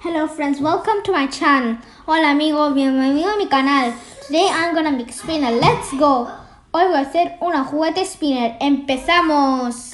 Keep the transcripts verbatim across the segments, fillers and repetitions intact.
Hello friends, welcome to my channel. Hola amigos, bienvenido a mi canal. Today I'm gonna make spinner. Let's go. Hoy voy a hacer una juguete spinner. ¡Empezamos!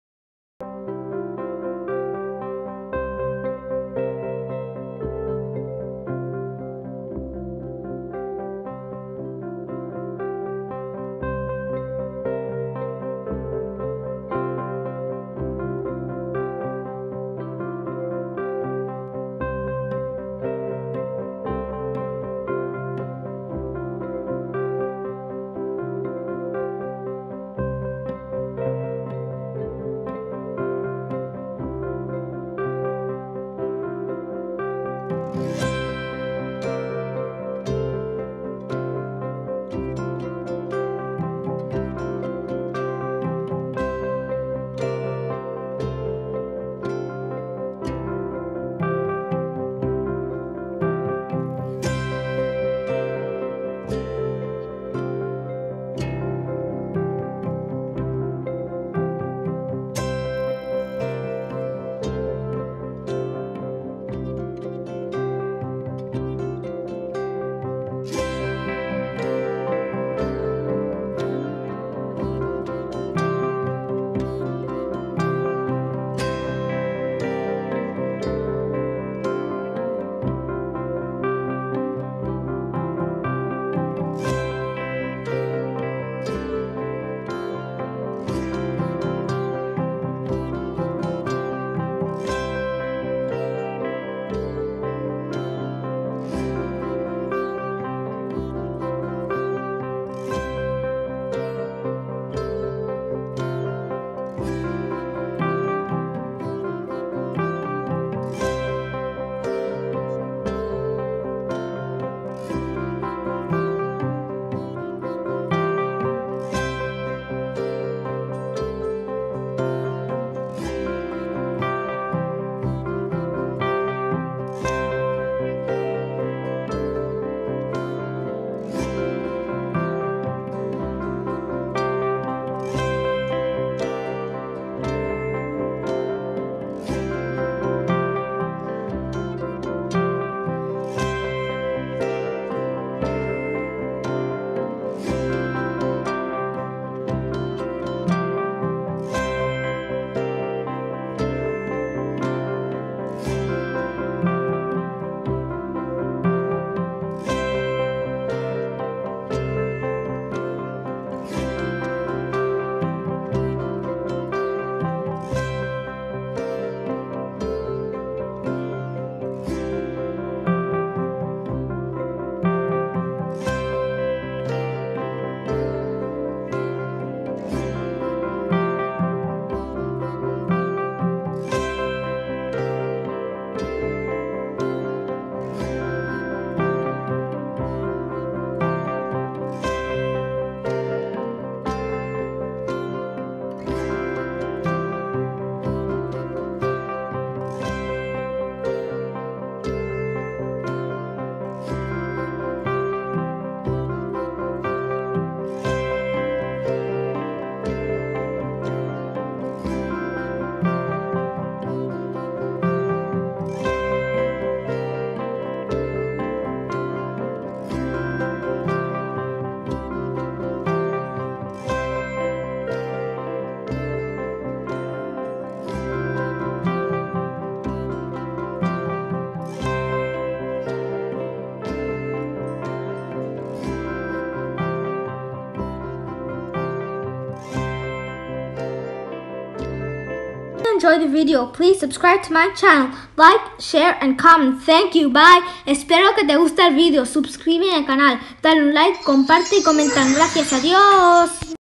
Enjoy the video, please subscribe to my channel, like, share and comment. Thank you, bye. Espero que te guste el video, suscríbete al canal, dale un like, comparte y comenta. Gracias, adiós.